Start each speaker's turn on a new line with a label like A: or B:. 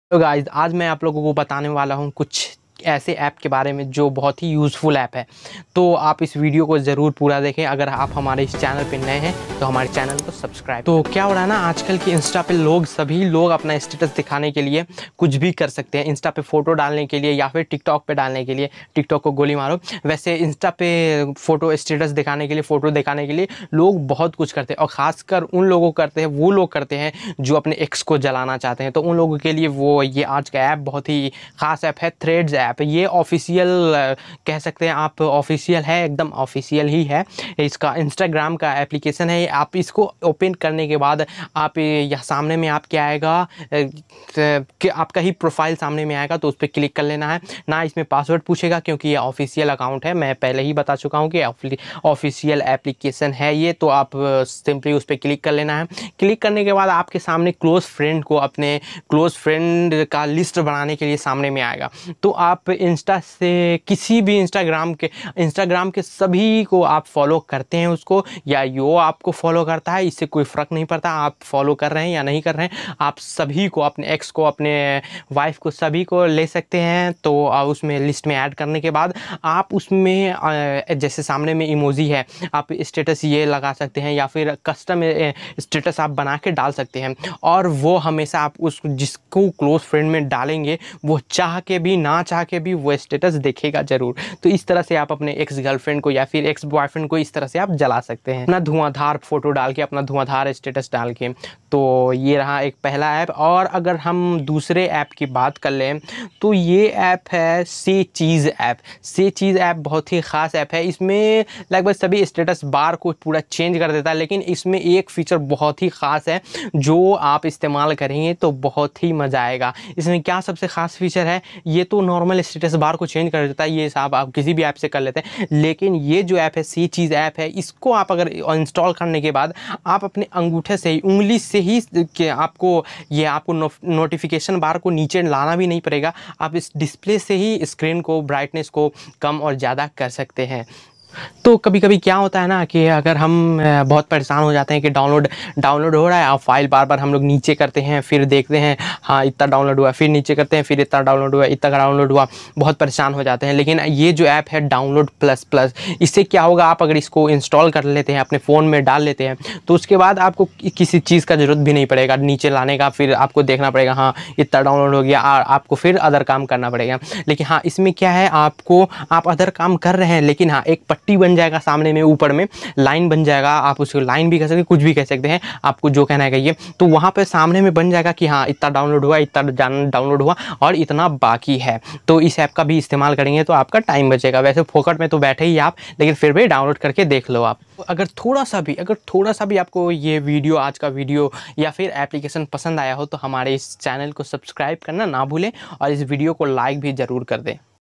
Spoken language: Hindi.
A: तो गाइस आज मैं आप लोगों को बताने वाला हूँ कुछ ऐसे ऐप के बारे में जो बहुत ही यूज़फुल ऐप है। तो आप इस वीडियो को ज़रूर पूरा देखें। अगर आप हमारे इस चैनल पे नए हैं तो हमारे चैनल को सब्सक्राइब। तो क्या हो रहा है ना, आजकल की इंस्टा पे सभी लोग अपना स्टेटस दिखाने के लिए कुछ भी कर सकते हैं। इंस्टा पे फ़ोटो डालने के लिए या फिर टिकटॉक पे डालने के लिए, टिकटॉक को गोली मारो। वैसे इंस्टा पे फ़ोटो स्टेटस दिखाने के लिए, फ़ोटो दिखाने के लिए लोग बहुत कुछ करते हैं, और ख़ासकर उन लोगों करते हैं, वो लोग करते हैं जो अपने एक्स को जलाना चाहते हैं। तो उन लोगों के लिए ये आज का ऐप बहुत ही ख़ास ऐप है, थ्रेड्स ऐप। ये ऑफिशियल कह सकते हैं आप, ऑफिशियल है, एकदम ऑफिशियल ही है। इसका इंस्टाग्राम का एप्लीकेशन है। आप इसको ओपन करने के बाद आप यह सामने में आप क्या आएगा कि आपका ही प्रोफाइल सामने में आएगा, तो उस पर क्लिक कर लेना है ना। इसमें पासवर्ड पूछेगा क्योंकि ये ऑफिशियल अकाउंट है। मैं पहले ही बता चुका हूँ कि ऑफिशियल एप्लीकेशन है ये। तो आप सिंपली उस पर क्लिक कर लेना है। क्लिक करने के बाद आपके सामने क्लोज फ्रेंड को, अपने क्लोज फ्रेंड का लिस्ट बनाने के लिए सामने में आएगा। तो आप इंस्टा से किसी भी इंस्टाग्राम के सभी को आप फॉलो करते हैं उसको, या यो आपको फॉलो करता है, इससे कोई फ़र्क नहीं पड़ता आप फॉलो कर रहे हैं या नहीं कर रहे हैं। आप सभी को, अपने एक्स को, अपने वाइफ को, सभी को ले सकते हैं। तो उसमें लिस्ट में ऐड करने के बाद आप उसमें जैसे सामने में इमोजी है, आप स्टेटस ये लगा सकते हैं या फिर कस्टम स्टेटस आप बना के डाल सकते हैं। और वो हमेशा आप उस जिसको क्लोज फ्रेंड में डालेंगे वो चाह के भी ना चाह के भी वो स्टेटस देखेगा ज़रूर। तो इस तरह से आप अपने एक्स गर्लफ्रेंड को या फिर एक्स बॉयफ्रेंड को इस तरह से आप जला सकते हैं, अपना धुआंधार फोटो डाल के, अपना धुआंधार स्टेटस डाल के। तो ये रहा एक पहला ऐप। और अगर हम दूसरे ऐप की बात कर लें तो ये ऐप है से चीज़ ऐप। से चीज़ ऐप बहुत ही ख़ास ऐप है। इसमें लगभग सभी स्टेटस बार को पूरा चेंज कर देता है, लेकिन इसमें एक फ़ीचर बहुत ही ख़ास है जो आप इस्तेमाल करेंगे तो बहुत ही मज़ा आएगा। इसमें क्या सबसे ख़ास फीचर है, ये तो नॉर्मल स्टेटस बार को चेंज कर देता है, ये साहब आप किसी भी ऐप से कर लेते हैं। लेकिन ये जो ऐप है, सी चीज़ ऐप है, इसको आप अगर इंस्टॉल करने के बाद आप अपने अंगूठे से ही, उंगली से ही आपको नोटिफिकेशन बार को नीचे लाना भी नहीं पड़ेगा। आप इस डिस्प्ले से ही स्क्रीन को, ब्राइटनेस को कम और ज़्यादा कर सकते हैं। तो कभी कभी क्या होता है ना कि अगर हम बहुत परेशान हो जाते हैं कि डाउनलोड हो रहा है, और फाइल बार बार हम लोग नीचे करते हैं, फिर देखते हैं हाँ इतना डाउनलोड हुआ, फिर नीचे करते हैं, फिर इतना डाउनलोड हुआ, इतना डाउनलोड हुआ, बहुत परेशान हो जाते हैं। लेकिन ये जो ऐप है डाउनलोड प्लस प्लस, इससे क्या होगा, आप अगर इसको इंस्टॉल कर लेते हैं, अपने फ़ोन में डाल लेते हैं, तो उसके बाद आपको किसी चीज़ का ज़रूरत भी नहीं पड़ेगा नीचे लाने का। फिर आपको देखना पड़ेगा हाँ इतना डाउनलोड हो गया, और आपको फिर अदर काम करना पड़ेगा। लेकिन हाँ इसमें क्या है, आप अदर काम कर रहे हैं, लेकिन हाँ एक पट्टी बन जाएगा सामने में, ऊपर में लाइन बन जाएगा। आप उसको लाइन भी कह सकते हैं, कुछ भी कह सकते हैं, आपको जो कहना है कहिए। तो वहाँ पे सामने में बन जाएगा कि हाँ इतना डाउनलोड हुआ, इतना डाउनलोड हुआ और इतना बाकी है। तो इस ऐप का भी इस्तेमाल करेंगे तो आपका टाइम बचेगा। वैसे फोकट में तो बैठे ही आप, लेकिन फिर भी डाउनलोड करके देख लो आप। अगर थोड़ा सा भी आपको ये वीडियो, आज का वीडियो या फिर एप्लीकेशन पसंद आया हो तो हमारे इस चैनल को सब्सक्राइब करना ना भूलें, और इस वीडियो को लाइक भी ज़रूर कर दें।